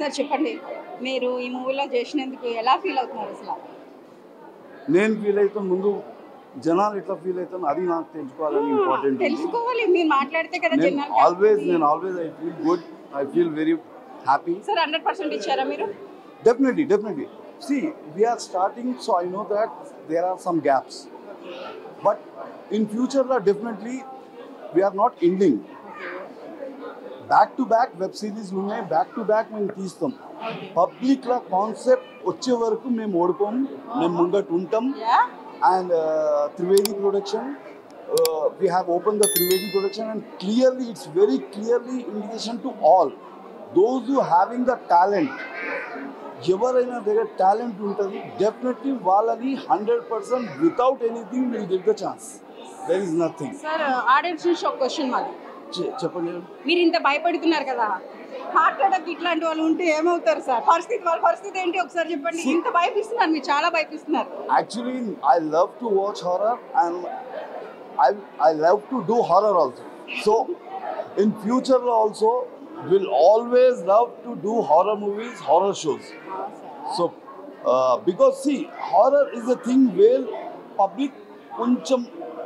Sir చెప్పండి మీరు ఈ మూవీలో చేసినందుకు ఎలా ఫీల్ అవుతున్నారు అసలు? నేను ఫీల్ అవుతాను ముందు జనాలు ఎట్లా ఫీల్ అవుతాను అది నాకు తెలుసుకోవాలని ఇంపార్టెంట్. తెలుసుకోవాలి, మీరు మాట్లాడితే కదా జనాలు. Always I feel good, I feel very happy. Sir 100% ఇచ్చారా మీరు? Definitely. See, we are starting, so I know that there are some gaps. But in future, definitely, we are not ending. Back-to-back web series ఉన్నాయి, back-to-back మేము తీస్తాం. పబ్లిక్లో concept వచ్చే వరకు మేము ఓడిపోం, మేము ముంగట్ ఉంటాం. And Trivedi production, we have opened the Trivedi production and clearly, it's very clearly indication to all. Those who having the talent, ఎవరైనా దగ్గర టాలెంట్ ఉంటుంది డెఫినెట్లీ వాళ్ళని 100% without anything will get the chance. There is nothing. Sir audience నుంచి ఒక question మాది చెప్పండి. మీరు ఇంత భయపడుతున్నారు కదా, హార్ట్ అటాక్ ఇట్లాంటి వాళ్ళు ఉంటే ఏమవుతారు సార్? వాళ్ళ పరిస్థితి ఏంటి ఒకసారి చెప్పండి. ఇంత భయపిస్తున్నారు, మీరు చాలా భయపిస్తున్నారు. Actually I love to watch horror and I love to do horror also. So in ఫ్యూచర్లో also will always love to do horror movies, horror shows. So because see, horror is a thing where public కొంచెం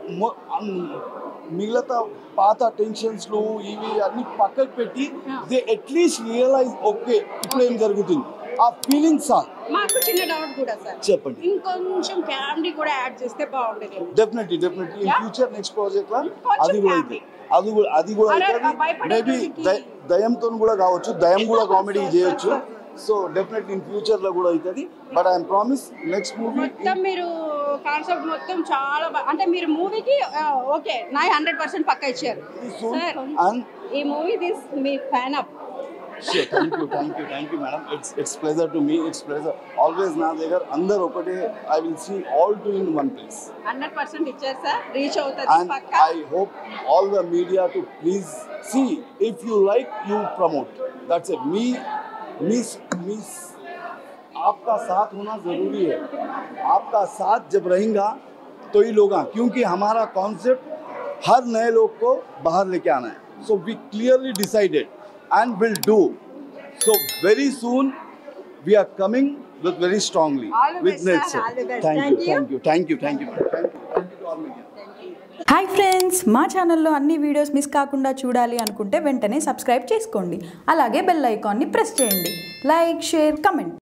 మిగతా పాత tensions లో ఇవి అన్ని పక్కకు పెట్టి they at least realise okay ఇప్పుడు ఏం జరుగుతుంది ఆ ఫీలింగ్స్. మాకు చిన్న డౌట్ కూడా సార్, చెప్పండి. ఇంకొంచెం కామెడీ కూడా యాడ్ చేస్తే బాగుండేది. Definitely in future next project లో అది కూడా అయితే అది కూడా అయితే మేబీ దయంతో కూడా కావచ్చు, దయం కూడా కామెడీ చేయొచ్చు. సో డెఫినెట్లీ ఇన్ ఫ్యూచర్ లో కూడా అవుతుంది. But I promise next movie మొత్తం మీరు కాన్సెప్ట్ మొత్తం చాలా అంటే మీరు మూవీకి ఓకే నా 100% పక్కా ఇచ్చారు సార్. ఈ మూవీ మీ fan up. Sure, thank you madam. It's pleasure to me. It's pleasure always. నా దగ్గర అందరూ ఒకటే. I will see all two in one place. 100% ఇచ్చారు సార్, రీచ్ అవుతది పక్కా. I hope all the media to please see, if you like you promote. That's it. Miss आपका साथ होना जरूरी है. आपका साथ जब रहेगा तो ही लोग आए, क्योंकि हमारा कॉन्सेप्ट हर नए लोग को बाहर लेके आना है. So we clearly decided and will do. So very soon we are coming with very strongly. Vineeth sir, all the best. Thank you to all media. Hi friends, మా ఛానల్లో అన్ని వీడియోస్ మిస్ కాకుండా చూడాలి అనుకుంటే వెంటనే సబ్స్క్రైబ్ చేసుకోండి. అలాగే bell ఐకాన్ని ప్రెస్ చేయండి. Like, share, comment.